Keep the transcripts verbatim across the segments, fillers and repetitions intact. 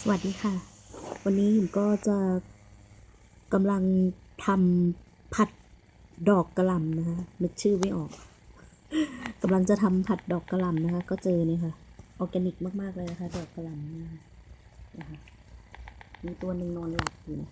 สวัสดีค่ะวันนี้หญิงก็จะกำลังทำผัดดอกกระหล่ำนะคะนึกชื่อไม่ออกกำลังจะทำผัดดอกกระหล่ำนะคะก็เจอเนี่ยค่ะออร์แกนิกมากๆเลยนะคะดอกกระหล่ำนะคะนะคะมีตัวหนึ่งนอนหลับอยู่นะ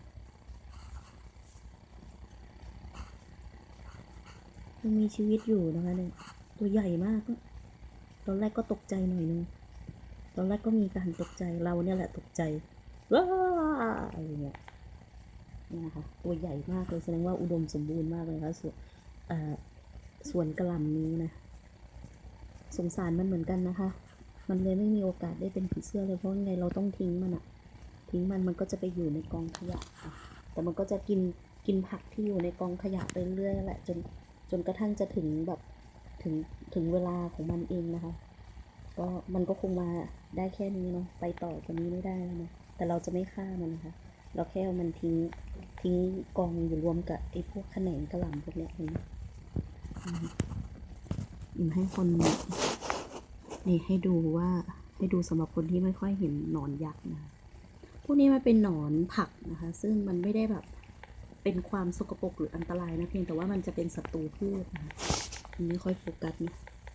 ยังมีชีวิตอยู่นะคะเนี่ยตัวใหญ่มากตอนแรกก็ตกใจหน่อยนึงตอนแรกก็มีการตกใจเราเนี่ยแหละตกใจว้าอะไรเงี้ยนี่นะคะตัวใหญ่มากเลยแสดงว่าอุดมสมบูรณ์มากเลยค่ะส่วนส่วนกระหล่ำนี้นะสงสารมันเหมือนกันนะคะมันเลยไม่มีโอกาสได้เป็นผีเสื้อเลยเพราะไงเราต้องทิ้งมันอะทิ้งมันมันก็จะไปอยู่ในกองขยะค่ะแต่มันก็จะกินกินผักที่อยู่ในกองขยะไปเรื่อยแหละจนจนกระทั่งจะถึงแบบถึงถึงเวลาของมันเองนะคะก็มันก็คงมาได้แค่นี้เนาะไปต่อกว่านี้ไม่ได้แล้วนะแต่เราจะไม่ฆ่ามันนะคะเราแค่เอามันทิ้งทิ้งกองอยู่รวมกับไอ้พวกแขนงกระหล่ำพวกเนี้ยเห็นไหมอิ่มให้คนนี่ให้ดูว่าให้ดูสำหรับคนที่ไม่ค่อยเห็นหนอนยักษ์นะพวกนี้มันเป็นหนอนผักนะคะซึ่งมันไม่ได้แบบเป็นความสกปรกหรืออันตรายนะเพียงแต่ว่ามันจะเป็นศัตรูพืชนะคะไม่ค่อยโฟกัสนะ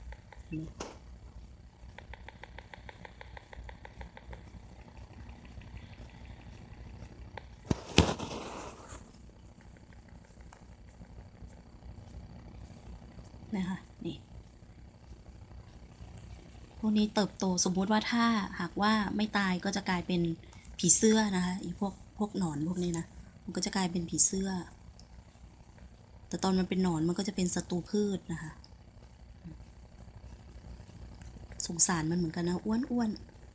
นะคะนี่พวกนี้เติบโตสมมุติว่าถ้าหากว่าไม่ตายก็จะกลายเป็นผีเสื้อนะคะอีพวกพวกหนอนพวกนี้นะมันก็จะกลายเป็นผีเสื้อแต่ตอนมันเป็นหนอนมันก็จะเป็นศัตรูพืชนะคะสงสารมันเหมือนกันนะอ้วนอ้วน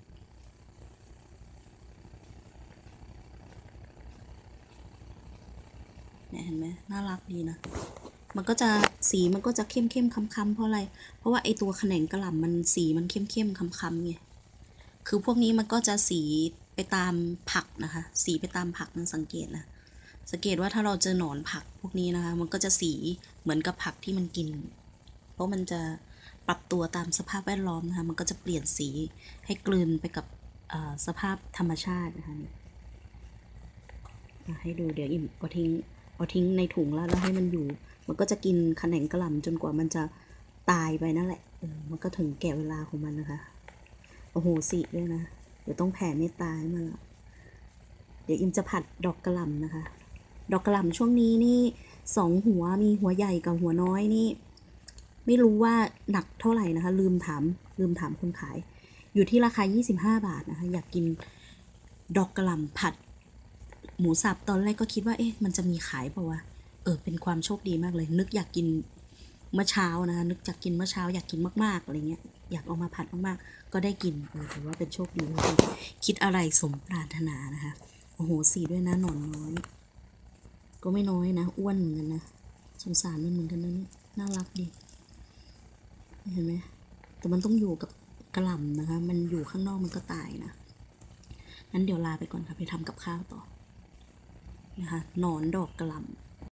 เนี่ยเห็นไหมน่ารักดีนะมันก็จะสีมันก็จะเข้มเข้มค้ำๆเพราะอะไรเพราะว่าไอตัวแขนงกระหล่ำมันสีมันเข้มเข้มค้ำๆไงคือพวกนี้มันก็จะสีไปตามผักนะคะสีไปตามผักมันสังเกตนะสังเกตว่าถ้าเราเจอหนอนผักพวกนี้นะคะมันก็จะสีเหมือนกับผักที่มันกินเพราะมันจะปรับตัวตามสภาพแวดล้อมนะคะมันก็จะเปลี่ยนสีให้กลืนไปกับสภาพธรรมชาตินะคะให้ดูเดี๋ยวอิ่มเอาทิ้งเอาทิ้งในถุงแล้วแล้วให้มันอยู่มันก็จะกินแขนงกระหล่ำจนกว่ามันจะตายไปนั่นแหละเออมันก็ถึงแก่เวลาของมันนะคะโอ้โหสิด้วยนะเดี๋ยวต้องแผ่เมตตาให้มันละเดี๋ยวอิมจะผัดดอกกระหล่ำนะคะดอกกระหล่ำช่วงนี้นี่สองหัวมีหัวใหญ่กับหัวน้อยนี่ไม่รู้ว่าหนักเท่าไหร่นะคะลืมถามลืมถามคนขายอยู่ที่ราคายี่สิบห้าบาทนะคะอยากกินดอกกระหล่ำผัดหมูสับตอนแรกก็คิดว่าเอ๊ะมันจะมีขายเปล่าวะเออเป็นความโชคดีมากเลยนึกอยากกินเมื่อเช้านะคะนึกจากกินเมื่อเช้าอยากกินมากๆอะไรเงี้ยอยากเอามาผัดมากๆก็ได้กินเออถือว่าเป็นโชคดีที่คิดอะไรสมปรารถนานะคะโอ้โหสีด้วยนะหนอนน้อยก็ไม่น้อยนะอ้วนเหมือนกันนะสงสารมันเหมือนกันนะน่ารักดีเห็นไหมแต่มันต้องอยู่กับกระหล่ำนะคะมันอยู่ข้างนอกมันก็ตายนะงั้นเดี๋ยวลาไปก่อนค่ะไปทำกับข้าวต่อนะคะหนอนดอกกระหล่ำ